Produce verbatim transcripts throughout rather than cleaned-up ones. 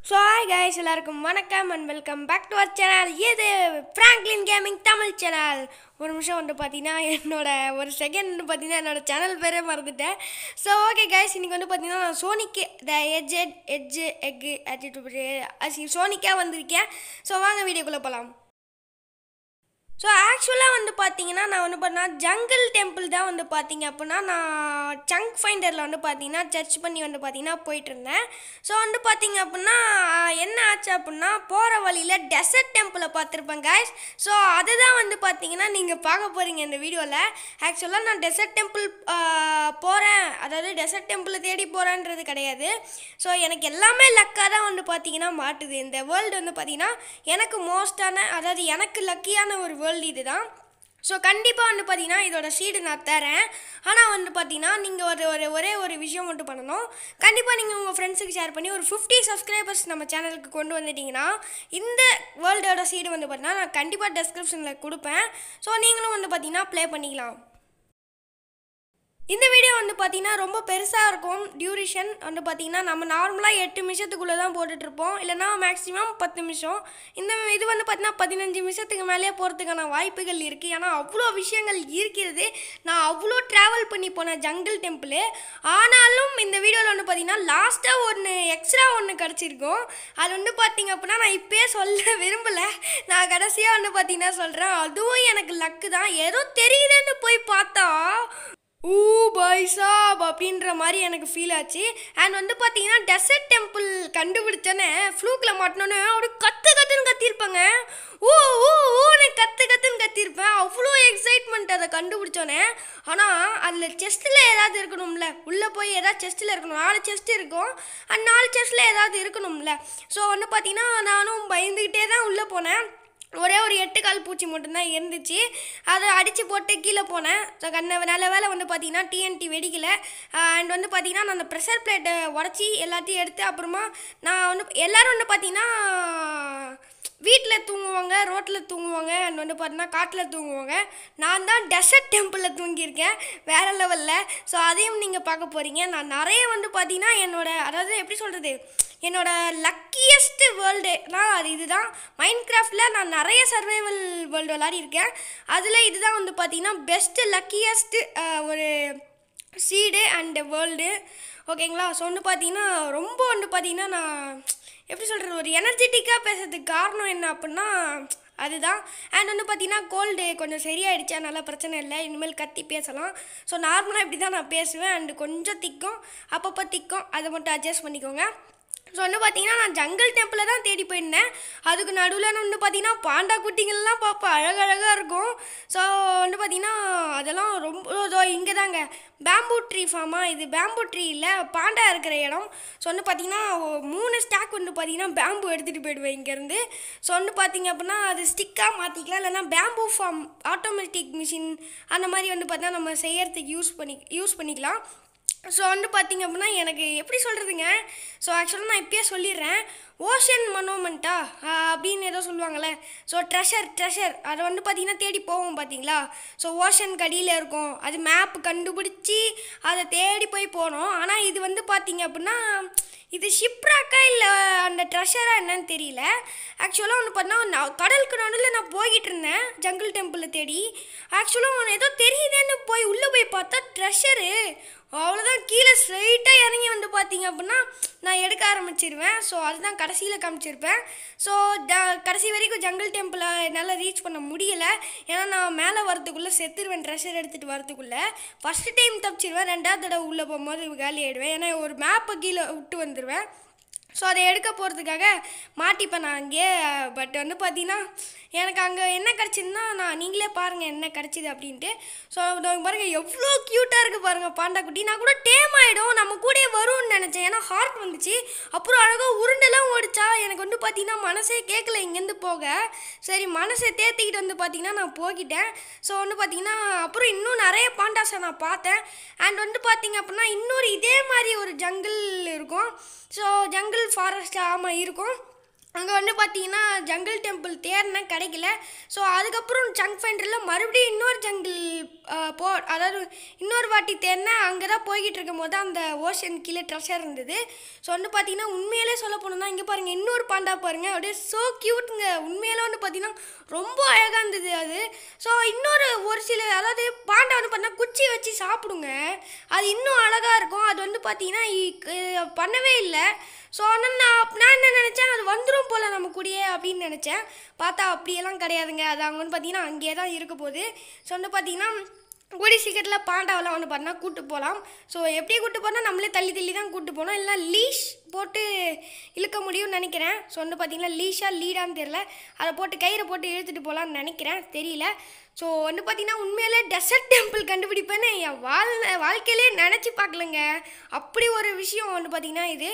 So hi guys, எல்லாருக்கும் வணக்கம் and welcome back to our channel. இது Franklin Gaming தமிழ் சேனல். ஒரு நிமிஷம் வந்து பார்த்தீங்கன்னா என்னோட ஒரு செகண்ட் வந்து பார்த்தீங்கன்னா என்னோட சேனல் பேரே மறந்துட்டேன். ஸோ ஓகே கைஸ், இன்றைக்கி வந்து பார்த்தீங்கன்னா நான் சோனிக்கு த எட்ஜ் எட்ஜ் எக்கு ஆட்டிடியூட் சோனிக்காக வந்திருக்கேன். ஸோ வாங்க வீடியோக்குள்ளே போகலாம். ஸோ ஆக்சுவலாக வந்து பார்த்தீங்கன்னா நான் வந்து பார்த்தீங்கன்னா ஜங்கிள் டெம்பிள் தான் வந்து பார்த்தீங்க அப்படின்னா நான் சங்க் ஃபைண்டரில் வந்து பார்த்தீங்கன்னா சர்ச் பண்ணி வந்து பார்த்தீங்கன்னா போயிட்டுருந்தேன். ஸோ வந்து பார்த்தீங்க அப்படின்னா என்ன ஆச்சு அப்படின்னா போகிற வழியில் டெசர்ட் டெம்பிளை பார்த்துருப்பேன் கைஸ். ஸோ அதுதான் வந்து பார்த்தீங்கன்னா நீங்கள் பார்க்க போகிறீங்க இந்த வீடியோவில். ஆக்சுவலாக நான் டெசர்ட் டெம்பிள் போகிறேன், அதாவது டெசர்ட் டெம்பிளை தேடி போகிறேன்றது கிடையாது. ஸோ எனக்கு எல்லாமே லக்காக தான் வந்து பார்த்தீங்கன்னா மாட்டுது. இந்த வேர்ல்டு வந்து பார்த்தீங்கன்னா எனக்கு மோஸ்டான, அதாவது எனக்கு லக்கியான ஒரு வேர்ல்டு இதுதான். ஸோ கண்டிப்பாக வந்து பார்த்தீங்கன்னா இதோட சீடு நான் தரேன். ஆனால் வந்து பார்த்தீங்கன்னா நீங்கள் ஒரு ஒரு ஒரே ஒரு விஷயம் மட்டும் பண்ணணும். கண்டிப்பாக நீங்கள் உங்கள் ஃப்ரெண்ட்ஸுக்கு ஷேர் பண்ணி ஒரு ஃபிஃப்டி சப்ஸ்கிரைபர்ஸ் நம்ம சேனலுக்கு கொண்டு வந்துட்டிங்கன்னா இந்த வேர்ல்டோட சீடு வந்து பார்த்தீங்கன்னா நான் கண்டிப்பாக டெஸ்கிரிப்ஷனில் கொடுப்பேன். ஸோ நீங்களும் வந்து பார்த்தீங்கன்னா ப்ளே பண்ணிக்கலாம். இந்த வீடியோ வந்து பார்த்தீங்கன்னா ரொம்ப பெருசாக இருக்கும். டியூரேஷன் வந்து பார்த்தீங்கன்னா நம்ம நார்மலாக எட்டு நிமிஷத்துக்குள்ளே தான் போட்டுட்ருப்போம், இல்லைனா மேக்ஸிமம் பத்து நிமிஷம். இந்த இது வந்து பார்த்தீங்கன்னா பதினஞ்சு நிமிஷத்துக்கு மேலேயே போகிறதுக்கான வாய்ப்புகள் இருக்குது. ஏன்னா அவ்வளோ விஷயங்கள் இருக்கிறது. நான் அவ்வளோ ட்ராவல் பண்ணி போனேன் ஜங்கிள் டெம்பிள். ஆனாலும் இந்த வீடியோவில் வந்து பார்த்தீங்கன்னா லாஸ்ட்டாக ஒன்று எக்ஸ்ட்ரா ஒன்று கிடச்சிருக்கும். அது வந்து பார்த்தீங்க அப்படின்னா நான் இப்போயே சொல்ல விரும்பலை, நான் கடைசியாக வந்து பார்த்தீங்கன்னா சொல்கிறேன். அதுவும் எனக்கு லக்கு தான். ஏதோ தெரியுதுன்னு போய் பார்த்தா ஊ பாய்ஸாப் அப்படின்ற மாதிரி எனக்கு ஃபீல் ஆச்சு. அண்ட் வந்து பார்த்தீங்கன்னா டெசர்ட் டெம்பிள் கண்டுபிடிச்சோன்னே ஃப்ளூக்கில் மாட்டினோன்னே அப்படி கற்று கற்றுன்னு கத்திருப்பேங்க. ஊ ஊ ஊன்னு கற்று கற்றுன்னு கத்திருப்பேன். அவ்வளோ எக்ஸைட்மெண்ட் அதை கண்டுபிடிச்சோன்னே. ஆனால் அதில் செஸ்ட்டில் ஏதாவது இருக்கணும்ல, உள்ளே போய் ஏதாவது செஸ்ட்டில் இருக்கணும். நாலு செஸ்ட் இருக்கும், அண்ட் நாலு செஸ்ட்டில் ஏதாவது இருக்கணும்ல. ஸோ வந்து பார்த்தீங்கன்னா நானும் பயந்துக்கிட்டே தான் உள்ளே போனேன். ஒரே ஒரு எட்டு கால் பூச்சி மட்டும்தான் இருந்துச்சு. அதை அடித்து போட்டு கீழே போனேன். ஸோ கண்ண நல்ல வேலை வந்து பார்த்தீங்கன்னா டிஎன்டி வெடிக்கலை. அண்ட் வந்து பார்த்தீங்கன்னா நான் அந்த ப்ரெஷர் பிளேட்டை உடச்சி எல்லாத்தையும் எடுத்து அப்புறமா நான் வந்து எல்லோரும் வந்து பார்த்தீங்கன்னா வீட்டில் தூங்குவாங்க, ரோட்டில் தூங்குவாங்க, அண்ட் வந்து பார்த்தீங்கன்னா காட்டில் தூங்குவாங்க. நான் தான் டெசர்ட் டெம்பிளில் தூங்கியிருக்கேன் வேறு லெவலில். ஸோ அதையும் நீங்கள் பார்க்க போகிறீங்க. நான் நிறைய வந்து பார்த்தீங்கன்னா என்னோட, அதாவது எப்படி சொல்கிறது, என்னோடய லக்கியஸ்ட்டு வேர்ல்டுனா அது இதுதான். மைண்ட் கிராஃப்டில் நான் நிறைய சர்வைவல் வேர்ல்டு விளாடிருக்கேன். அதில் இதுதான் வந்து பார்த்திங்கன்னா பெஸ்ட்டு லக்கியஸ்ட்டு ஒரு சீடு அண்டு வேர்ல்டு. ஓகேங்களா? ஸோ வந்து பார்த்திங்கன்னா ரொம்ப வந்து பார்த்திங்கன்னா நான் எப்படி சொல்கிறது, ஒரு எனர்ஜெட்டிக்காக பேசுறதுக்கு காரணம் என்ன அப்படின்னா அதுதான். அண்ட் வந்து பார்த்திங்கன்னா கோல்டு கொஞ்சம் சரியாயிடுச்சு, அதனால் பிரச்சனை இல்லை, இனிமேல் கத்தி பேசலாம். ஸோ நார்மலாக இப்படி தான் நான் பேசுவேன். அண்டு கொஞ்சம் திக்கும், அப்பப்போ திக்கும், அதை மட்டும் அட்ஜஸ்ட் பண்ணிக்கோங்க. ஸோ வந்து பார்த்தீங்கன்னா நான் ஜங்கிள் டெம்பிளை தான் தேடி போயிருந்தேன். அதுக்கு நடுவில் வந்து பார்த்தீங்கன்னா பாண்டா குட்டிங்கள்லாம் பார்ப்பேன், அழகழகாக இருக்கும். ஸோ வந்து பார்த்தீங்கன்னா அதெல்லாம் ரொம்ப இங்கே தாங்க பேம்பூ ட்ரீ ஃபார்மாக, இது பேம்பூ ட்ரீ இல்லை, பாண்டா இருக்கிற இடம். ஸோ வந்து பார்த்தீங்கன்னா மூணு ஸ்டாக் வந்து பார்த்தீங்கன்னா பேம்பு எடுத்துகிட்டு போயிடுவேன் இங்கேருந்து. ஸோ வந்து பார்த்தீங்க அப்படின்னா அது ஸ்டிக்காக மாற்றிக்கலாம், இல்லைனா பேம்பூ ஃபார்ம் ஆட்டோமேட்டிக் மிஷின் அந்த மாதிரி வந்து பார்த்தீங்கன்னா நம்ம செய்யறதுக்கு யூஸ் பண்ணி யூஸ் பண்ணிக்கலாம். ஸோ வந்து பார்த்திங்க அப்படின்னா எனக்கு எப்படி சொல்கிறதுங்க. ஸோ ஆக்சுவலாக நான் இப்போயே சொல்லிடுறேன். ஓஷன் மனோமெண்ட்டா அப்படின்னு ஏதோ சொல்லுவாங்கள்ல. ஸோ ட்ரெஷர் ட்ரெஷர் அதை வந்து பார்த்திங்கன்னா தேடி போவோம் பார்த்தீங்களா. ஸோ ஓஷன் கடியில் இருக்கும், அது மேப்பு கண்டுபிடிச்சி அதை தேடி போய் போனோம். ஆனால் இது வந்து பார்த்திங்க அப்படின்னா இது ஷிப்ராக்கா இல்லை அந்த ட்ரெஷராக என்னன்னு தெரியல. ஆக்சுவலாக ஒன்று பார்த்தா நான் கடலுக்கு நடுவில் நான் போய்கிட்டு இருந்தேன் ஜங்கிள் டெம்பிளை தேடி. ஆக்சுவலாக ஒன்று ஏதோ தெரியுதுன்னு போய் உள்ளே போய் பார்த்தா ட்ரெஷரு. அவ்வளோதான், கீழே ஸ்ட்ரைட்டாக இறங்கி வந்து பார்த்தீங்க அப்படின்னா நான் எடுக்க ஆரம்பிச்சிருவேன். ஸோ அதுதான் கடைசியில் காமிச்சிருப்பேன். ஸோ ட கடைசி வரைக்கும் ஜங்கிள் டெம்பிளை என்னால் ரீச் பண்ண முடியலை. ஏன்னா நான் மேலே வரத்துக்குள்ளே செத்துருவேன். ட்ரெஷர் எடுத்துகிட்டு வரத்துக்குள்ளே ஃபஸ்ட்டு டைம் தப்பிச்சிருவேன், ரெண்டாவது தடவை உள்ளே போகும்போது காலி ஆகிடுவேன். ஏன்னா ஒரு மேப்பை கீழே விட்டு வந்துடுவேன். ஸோ அதை எடுக்க போகிறதுக்காக மாட்டிப்பேன் நான் அங்கேயே. பட் வந்து பார்த்தீங்கன்னா எனக்கு அங்கே என்ன கிடச்சிதுன்னா, நான் நீங்களே பாருங்கள் என்ன கிடச்சிது அப்படின்ட்டு. ஸோ பாருங்கள் எவ்வளோ க்யூட்டாக இருக்குது பாருங்கள் பாண்டா குட்டி. நான் கூட டேம் ஆகிடும் நம்ம கூட வரும்னு நினச்சேன், ஏன்னா ஹார்ட் வந்துச்சு. அப்புறம் அழகாக உருண்டெல்லாம் ஓடிச்சா. எனக்கு வந்து பார்த்தீங்கன்னா மனசே கேட்கல இங்கேருந்து போக. சரி மனசை தேர்த்திக்கிட்டு வந்து பார்த்தீங்கன்னா நான் போகிட்டேன். ஸோ வந்து பார்த்தீங்கன்னா அப்புறம் இன்னும் நிறைய பாண்டாஸை நான் பார்த்தேன். அண்ட் வந்து பார்த்தீங்க அப்படின்னா இன்னொரு இதே மாதிரி ஒரு ஜங்கிள் இருக்கும். ஸோ ஜங்கிள் ஃபாரஸ்ட் ஆமாம் இருக்கும். அங்கே வந்து பார்த்தீங்கன்னா ஜங்கிள் டெம்பிள் தேர்னேன், கிடைக்கல. ஸோ அதுக்கப்புறம் சங்க் ஃபைண்டரில் மறுபடியும் இன்னொரு ஜங்கிள் போ அதாவது இன்னொரு வாட்டி தேர்னேன். அங்கே தான் போய்கிட்டு இருக்கும் போது அந்த ஓஷன் கீழே ட்ரெஷர் இருந்தது. ஸோ வந்து பார்த்தீங்கன்னா உண்மையிலே சொல்ல போனோம்னா இங்கே பாருங்கள் இன்னொரு பாண்டா பாருங்கள், அப்படியே ஸோ க்யூட்டுங்க. உண்மையிலே வந்து பார்த்தீங்கன்னா ரொம்ப அழகாக இருந்தது அது. ஸோ இன்னொரு ஒரு சில அதாவது பாண்டா வந்து பார்த்தீங்கன்னா குச்சி வச்சு சாப்பிடுங்க, அது இன்னும் அழகாக இருக்கும். அது வந்து பார்த்தீங்கன்னா பண்ணவே இல்லை. ஸோ ஆனால் நான் நான் என்ன நினச்சேன், அது வந்துடும் போல் நம்ம கூடயே அப்படின்னு நினச்சேன். பார்த்தா அப்படியெல்லாம் கிடையாதுங்க. அது அங்கே வந்து பார்த்தீங்கன்னா அங்கேயே தான் இருக்க போகுது. ஸோ வந்து பார்த்தீங்கன்னா கூடி சீக்கிரத்தில் பாண்டாவெல்லாம் வந்து பார்த்தீங்கன்னா கூப்பிட்டு போகலாம். ஸோ எப்படி கூப்பிட்டு போனால் நம்மளே தள்ளி தள்ளி தான் கூப்பிட்டு போகணும், இல்லைனா லீஷ் போட்டு இழுக்க முடியும்னு நினைக்கிறேன். ஸோ வந்து பார்த்தீங்கன்னா லீஷா லீடான்னு தெரில, அதை போட்டு கயிறை போட்டு இழுத்துட்டு போகலான்னு நினைக்கிறேன், தெரியல. ஸோ வந்து பார்த்தீங்கன்னா உண்மையிலே டெசர்ட் டெம்பிள் கண்டுபிடிப்பேன்னு என் வாழ் வாழ்க்கையிலே நினச்சி பார்க்கலங்க. அப்படி ஒரு விஷயம் வந்து பார்த்திங்கன்னா இது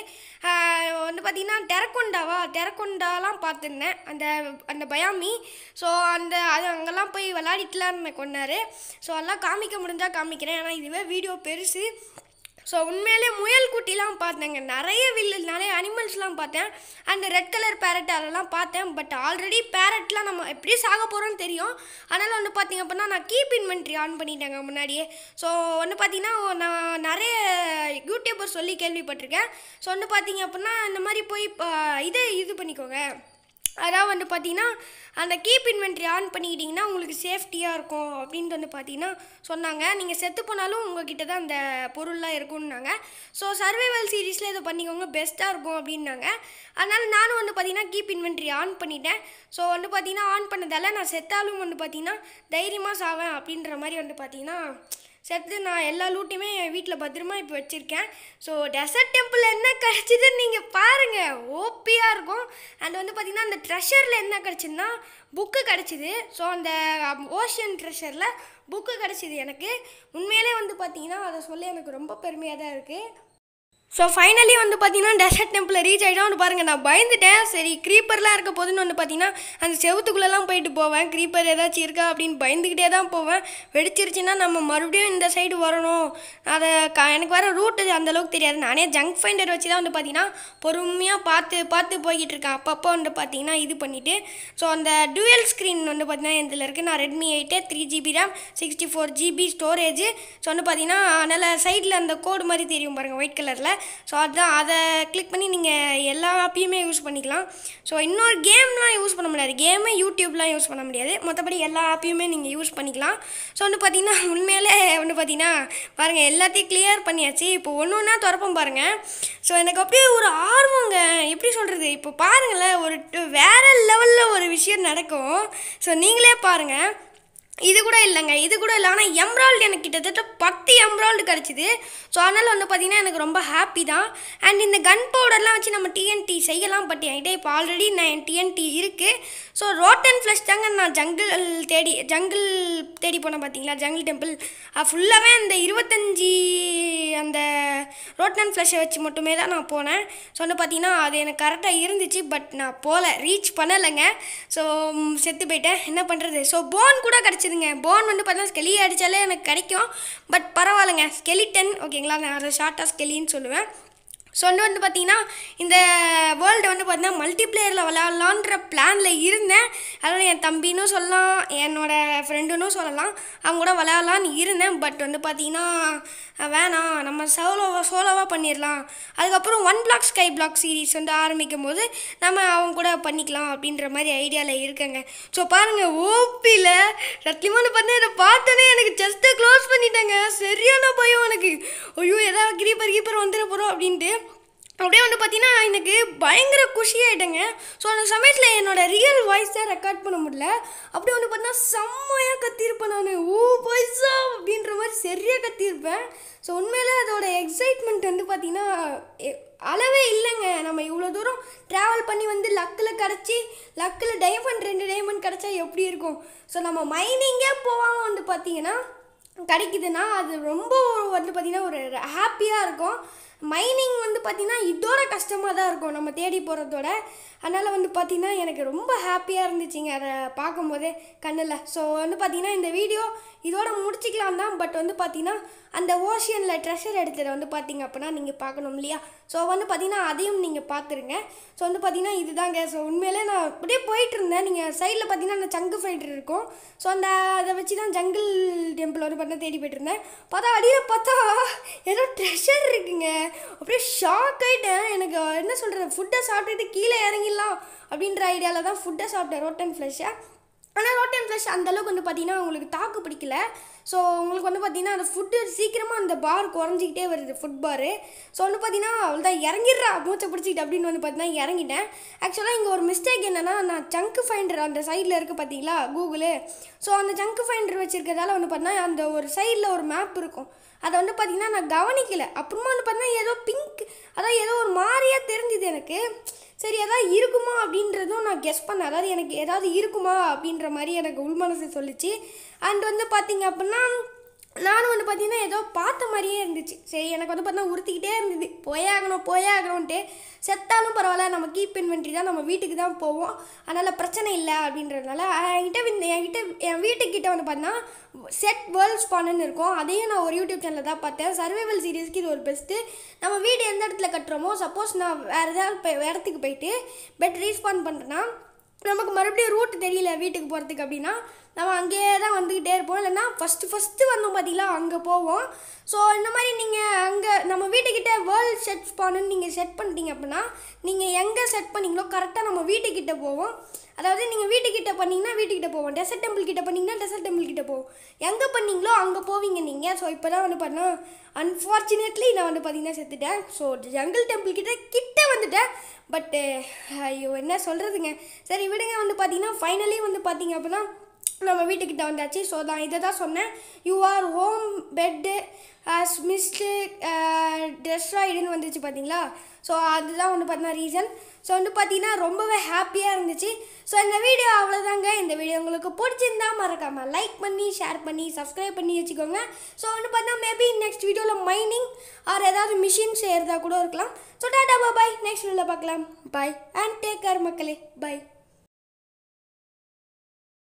வந்து பார்த்திங்கன்னா டெரக்கொண்டாவா டெரக்கொண்டாலாம் பார்த்துருந்தேன் அந்த அந்த பயாமி. ஸோ அந்த அது அங்கெல்லாம் போய் விளையாடிட்டுலான்னு கொண்டாரு. ஸோ எல்லாம் காமிக்க முடிஞ்சால் காமிக்கிறேன், ஏன்னா இதுவே வீடியோ பெருசு. ஸோ உண்மையிலே முயல் குட்டிலாம் பார்த்தேங்க, நிறைய வில் நிறைய அனிமல்ஸ்லாம் பார்த்தேன். அந்த ரெட் கலர் பேரட் அதெல்லாம் பார்த்தேன். பட் ஆல்ரெடி பேரட்லாம் நம்ம எப்படி சாக போகிறோன்னு தெரியும். அதனால் வந்து பார்த்திங்க அப்படின்னா நான் கீப் இன்வென்ட்ரி ஆன் பண்ணிட்டேங்க முன்னாடியே. ஸோ வந்து பார்த்திங்கன்னா நான் நிறைய யூடியூபர் சொல்லி கேள்விப்பட்டிருக்கேன். ஸோ வந்து பார்த்திங்க அப்படின்னா இந்த மாதிரி போய் இது இது பண்ணிக்கோங்க, அதாவது வந்து பார்த்திங்கன்னா அந்த கீப் இன்வென்ட்ரி ஆன் பண்ணிக்கிட்டிங்கன்னா உங்களுக்கு சேஃப்டியாக இருக்கும் அப்படின்ட்டு வந்து பார்த்திங்கன்னா சொன்னாங்க. நீங்கள் செத்து போனாலும் உங்கள்கிட்ட தான் அந்த பொருள்லாம் இருக்கும்னாங்க. ஸோ சர்வைவல் சீரீஸில் இதை பண்ணிக்கோங்க, பெஸ்ட்டாக இருக்கும் அப்படின்னாங்க. அதனால் நானும் வந்து பார்த்திங்கன்னா கீப் இன்வென்ட்ரி ஆன் பண்ணிட்டேன். ஸோ வந்து பார்த்திங்கன்னா ஆன் பண்ணதால் நான் செத்தாலும் வந்து பார்த்திங்கன்னா தைரியமாக சாவேன் அப்படின்ற மாதிரி வந்து பார்த்திங்கன்னா செத்து நான் எல்லா லூட்டையுமே என் வீட்டில் பத்திரமா இப்போ வச்சுருக்கேன். ஸோ டெசர்ட் டெம்பிள் என்ன கிடச்சிதுன்னு நீங்கள் பாருங்கள், ஓபியாக இருக்கும். அண்ட் வந்து பார்த்திங்கன்னா அந்த ட்ரெஷரில் என்ன கிடச்சிதுன்னா புக்கு கிடச்சிது. ஸோ அந்த ஓஷன் ட்ரெஷரில் புக்கு கிடச்சிது எனக்கு. உண்மையிலே வந்து பார்த்திங்கன்னா அதை சொல்ல எனக்கு ரொம்ப பெருமையாக தான் இருக்குது. ஸோ ஃபைனலி வந்து பார்த்தீங்கன்னா டெசர்ட் டெம்பிளை ரீச் ஆகிட்டோம். வந்து பாருங்கள் நான் பயந்துட்டேன், சரி க்ரீப்பர்லாம் இருக்க போதுன்னு வந்து பார்த்தீங்கன்னா அந்த செவத்துக்குள்ளெல்லாம் போயிட்டு போவேன், க்ரீப்பர் ஏதாச்சும் இருக்கா அப்படின்னு பயந்துக்கிட்டே தான் போவேன். வெடிச்சிருச்சுன்னா நம்ம மறுபடியும் இந்த சைடு வரணும், அதை க எனக்கு வர ரூட்டு அந்தளவுக்கு தெரியாது. நானே ஜங்க் ஃபைண்டர் வச்சு தான் வந்து பார்த்தீங்கன்னா பொறுமையாக பார்த்து பார்த்து போய்கிட்டு இருக்கேன். அப்பப்போ வந்து பார்த்தீங்கன்னா இது பண்ணிவிட்டு. ஸோ அந்த டூயல் ஸ்க்ரீன் வந்து பார்த்தீங்கன்னா இதில் இருக்குது. நான் Redmi eight three GB RAM sixty four GB storage. So வந்து பார்த்தீங்கன்னா நல்ல சைடில் அந்த கோடு மாதிரி தெரியும் பாருங்கள் ஒயிட் கலரில். ஸோ அதுதான், அதை கிளிக் பண்ணி நீங்கள் எல்லா ஆப்பையுமே யூஸ் பண்ணிக்கலாம். ஸோ இன்னொரு கேம்லாம் யூஸ் பண்ண முடியாது, கேமே யூடியூப்லாம் யூஸ் பண்ண முடியாது, மற்றபடி எல்லா ஆப்பையுமே நீங்கள் யூஸ் பண்ணிக்கலாம். ஸோ வந்து பார்த்திங்கன்னா உண்மையிலே வந்து பார்த்திங்கன்னா பாருங்கள் எல்லாத்தையும் கிளியர் பண்ணியாச்சு. இப்போ ஒன்று ஒன்றா திறப்போம் பாருங்கள். ஸோ எனக்கு அப்படியே ஒரு ஆர்வங்க, எப்படி சொல்கிறது, இப்போ பாருங்களேன் ஒரு வேறு லெவலில் ஒரு விஷயம் நடக்கும். ஸோ நீங்களே பாருங்கள், இது கூட இல்லைங்க, இது கூட இல்லை, ஆனால் எம்ராய்டு எனக்கு கிட்டத்தட்ட பத்து எம்ராய்டு கிடச்சிது. ஸோ அதனால் வந்து பார்த்திங்கன்னா எனக்கு ரொம்ப ஹாப்பி தான். அண்ட் இந்த கன் பவுடர்லாம் வச்சு நம்ம டிஎன்டி செய்யலாம், பட் என்கிட்ட இப்போ ஆல்ரெடி நான் டிஎன்டி இருக்குது. ஸோ ரோட்டன் ஃப்ளஷ் தாங்க நான் ஜங்கிள் தேடி ஜங்கிள் தேடி போனேன் பார்த்தீங்களா, ஜங்கிள் டெம்பிள் ஃபுல்லாகவே அந்த இருபத்தஞ்சி அந்த ரோட்டன் ஃப்ளஷை வச்சு மட்டுமே தான் நான் போனேன். ஸோ வந்து பார்த்திங்கன்னா அது எனக்கு கரெக்டாக இருந்துச்சு, பட் நான் போகல, ரீச் பண்ணலைங்க. ஸோ செத்து போயிட்டேன், என்ன பண்ணுறது. ஸோ போன் கூட கிடச்சி போன் வந்து பார்த்தீங்கன்னா ஸ்கெலி அடித்தாலே எனக்கு கிடைக்கும், பட் பரவாயில்லைங்க, ஸ்கெலிட்டன் ஓகேங்களா, நான் அதை ஷார்ட்டாக ஸ்கெலின்னு சொல்லுவேன். ஸோ வந்து பார்த்தீங்கன்னா இந்த வேர்ல்டு வந்து பார்த்தீங்கன்னா மல்டிப்ளேயரில் விளையாடலான்ற பிளானில் இருந்தேன். அதனால் என் தம்பின்னு சொல்லலாம், என்னோடய ஃப்ரெண்டுன்னு சொல்லலாம், அவங்க கூட விளையாடலான்னு இருந்தேன். பட் வந்து பார்த்தீங்கன்னா வேணாம், நம்ம சோலோவாக சோலோவாக பண்ணிடலாம். அதுக்கப்புறம் one black sky black series வந்து ஆரம்பிக்கும் போது நம்ம அவங்க கூட பண்ணிக்கலாம் அப்படின்ற மாதிரி ஐடியாவில் இருக்கேங்க. ஸோ பாருங்கள் ஓபியில் சத்தியமான பார்த்தா இதை பார்த்தோன்னே எனக்கு ஜஸ்ட்டு க்ளோஸ் பண்ணிட்டேங்க. சரியான பயம் எனக்கு, ஐயோ ஏதாவது கிரீப்பர் கீப்பர் வந்துட போகிறோம் அப்படின்ட்டு. அப்படியே வந்து பார்த்தீங்கன்னா எனக்கு பயங்கர குஷியாகிட்டேங்க. ஸோ அந்த சமயத்தில் என்னோடய ரியல் வாய்ஸ் தான் ரெக்கார்ட் பண்ண முடியல. அப்படியே வந்து பார்த்தீங்கன்னா செம்மையாக கத்திருப்பேன் நான், ஓ வாய்ஸா அப்படின்ற மாதிரி சரியாக கத்திருப்பேன். ஸோ உண்மையிலே அதோட எக்ஸைட்மெண்ட் வந்து பார்த்திங்கன்னா அளவே இல்லைங்க. நம்ம இவ்வளோ தூரம் ட்ராவல் பண்ணி வந்து லக்கில் கிடச்சி லக்கில் டைமண்ட் ரெண்டு டைமண்ட் கிடச்சா எப்படி இருக்கும். ஸோ நம்ம மைனிங்கே போகாமல் வந்து பார்த்திங்கன்னா கிடைக்குதுன்னா அது ரொம்ப வந்து பார்த்திங்கன்னா ஒரு ஹாப்பியாக இருக்கும். மைனிங் வந்து பார்த்திங்கன்னா இதோட கஷ்டமாக தான் இருக்கும் நம்ம தேடி போகிறதோட. அதனால் வந்து பார்த்திங்கன்னா எனக்கு ரொம்ப ஹாப்பியாக இருந்துச்சுங்க அதை பார்க்கும்போதே கண்ணில். ஸோ வந்து பார்த்திங்கன்னா இந்த வீடியோ இதோட முடிச்சிக்கலாம் தான். பட் வந்து பார்த்திங்கன்னா அந்த ஓஷனில் ட்ரெஷர் எடுத்ததை வந்து பார்த்திங்க அப்படின்னா நீங்கள் பார்க்கணும் இல்லையா? ஸோ வந்து பார்த்திங்கன்னா அதையும் நீங்கள் பார்த்துருங்க. ஸோ வந்து பார்த்திங்கன்னா இதுதாங்க. ஸோ உண்மையிலே நான் அப்படியே போயிட்டு இருந்தேன். நீங்கள் சைடில் பார்த்திங்கன்னா அந்த சங்கு ஃபைட்டர் இருக்கும். ஸோ அந்த அதை வச்சு தான் ஜங்கிள் டெம்பிள் வந்து பார்த்தா தேடி போய்ட்டு இருந்தேன். பார்த்தா அடியில் பார்த்தா ஏதோ ட்ரெஷர் இருக்குங்க. அப்படியே ஷாக் ஆகிட்டேன். எனக்கு என்ன சொல்கிறது, ஃபுட்டை சாப்பிட்டுட்டு கீழே இறங்கிடலாம் அப்படின்ற ஐடியாவில் தான் ஃபுட்டை சாப்பிட்டேன், ரோட்டன் ஃப்ளஷை. ஆனால் ரோட்டன் ஃப்ளஷ் அந்தளவுக்கு வந்து பார்த்திங்கன்னா உங்களுக்கு தாக்கு பிடிக்கல. ஸோ உங்களுக்கு வந்து பார்த்திங்கன்னா அந்த ஃபுட்டு சீக்கிரமாக அந்த பார் குறைஞ்சிக்கிட்டே வருது, ஃபுட் பாரு. ஸோ வந்து பார்த்திங்கன்னா அவள் தான் இறங்கிடுறா மூச்சை பிடிச்சிக்கிட்டு அப்படின்னு வந்து பார்த்தீங்கன்னா இறங்கிட்டேன். ஆக்சுவலாக இங்கே ஒரு மிஸ்டேக் என்னென்னா, நான் சங்கு ஃபைண்டர் அந்த சைடில் இருக்குது பார்த்தீங்களா கூகுளு. ஸோ அந்த சங்கு ஃபைண்டர் வச்சுருக்கிறதால வந்து பார்த்தீங்கன்னா அந்த ஒரு சைடில் ஒரு மேப் இருக்கும், அதை வந்து பார்த்திங்கன்னா நான் கவனிக்கலை. அப்புறமா வந்து பார்த்தீங்கன்னா ஏதோ பிங்க், அதாவது ஏதோ ஒரு மாதிரியாக தெரிஞ்சுது எனக்கு. சரி எதாவது இருக்குமா அப்படின்றதும் நான் கெஸ் பண்ணேன். அதாவது எனக்கு ஏதாவது இருக்குமா அப்படின்ற மாதிரி எனக்கு உள்மனசு சொல்லிச்சு. அண்ட் வந்து பார்த்திங்க அப்படின்னா நானும் வந்து பார்த்திங்கன்னா ஏதோ பார்த்த மாதிரியே இருந்துச்சு. சரி எனக்கு வந்து பார்த்தீங்கன்னா உறுத்திக்கிட்டே இருந்தது, போயே ஆகணும் போயே ஆகணும்ன்ட்டு. செத்தாலும் பரவாயில்ல, நம்ம கீப் இன்வென்ட்ரி தான், நம்ம வீட்டுக்கு தான் போவோம், அதனால் பிரச்சனை இல்லை அப்படின்றதுனால என்கிட்ட வந்து என்கிட்ட என் வீட்டுக்கிட்ட வந்து பார்த்தீங்கன்னா செட் வேர்ல்ட் ஸ்பான்னு இருக்கும். அதையும் நான் ஒரு யூடியூப் சேனலில் தான் பார்த்தேன். சர்வைவல் சீரிஸ்க்கு இது ஒரு பெஸ்ட்டு. நம்ம வீடு எந்த இடத்துல கட்டுறோமோ, சப்போஸ் நான் வேறு ஏதாவது இடத்துக்கு போயிட்டு பெட் ரீஸ்பான் பண்ணுறேன்னா நமக்கு மறுபடியும் ரூட் தெரியல வீட்டுக்கு போகிறதுக்கு அப்படின்னா நம்ம அங்கேயே தான் வந்துக்கிட்டே இருப்போம். இல்லைன்னா ஃபஸ்ட்டு ஃபஸ்ட்டு வந்தோம் பார்த்தீங்களா அங்கே போவோம். ஸோ இந்த மாதிரி நீங்கள் அங்கே நம்ம வீட்டுக்கிட்ட வேர்ல்ட் செட் ஸ்பான்னு நீங்கள் செட் பண்ணிட்டீங்க அப்படின்னா நீங்கள் எங்கே செட் பண்ணிங்களோ கரெக்டாக நம்ம வீட்டுக்கிட்ட போவோம். அதாவது நீங்கள் வீட்டுக்கிட்ட பண்ணிங்கன்னா வீட்டுக்கிட்ட போவோம், டெசர்ட் டெம்பிள் கிட்ட பண்ணிங்கன்னா டெசர்ட் டெம்பிள் கிட்ட போவோம். எங்கே பண்ணிங்களோ அங்கே போவீங்க நீங்கள். ஸோ இப்போ தான் வந்து பார்த்தீங்கன்னா அன்ஃபார்ச்சுனேட்லி நான் வந்து பார்த்திங்கன்னா செத்துட்டேன். ஸோ ஜங்கிள் டெம்பிள் கிட்ட கிட்ட வந்துட்டேன். பட்டு ஐயோ என்ன சொல்கிறதுங்க. சரி விடுங்க. வந்து பார்த்திங்கன்னா ஃபைனலி வந்து பார்த்திங்க அப்படின்னா நம்ம வீட்டுக்கிட்ட வந்தாச்சு. ஸோ நான் இதை தான் சொன்னேன், you are home bed as missed டெஸ்ட்ராய்டுன்னு வந்துச்சு பார்த்தீங்களா. ஸோ அதுதான் வந்து பார்த்தீங்கன்னா ரீசன். ஸோ வந்து பார்த்தீங்கன்னா ரொம்பவே ஹாப்பியாக இருந்துச்சு. ஸோ இந்த வீடியோ அவ்வளோதாங்க. இந்த வீடியோ உங்களுக்கு பிடிச்சிருந்தா மறக்காமல் லைக் பண்ணி ஷேர் பண்ணி சப்ஸ்கிரைப் பண்ணி வச்சுக்கோங்க. ஸோ வந்து பார்த்தீங்கன்னா மேபி நெக்ஸ்ட் வீடியோவில் மைனிங் ஆர் ஏதாவது மிஷின் செய்கிறதா கூட இருக்கலாம். ஸோ டாடா பாய், நெக்ஸ்ட் வீடியோவில் பார்க்கலாம். பாய் அண்ட் டேக் கேர் மக்களே, பாய்.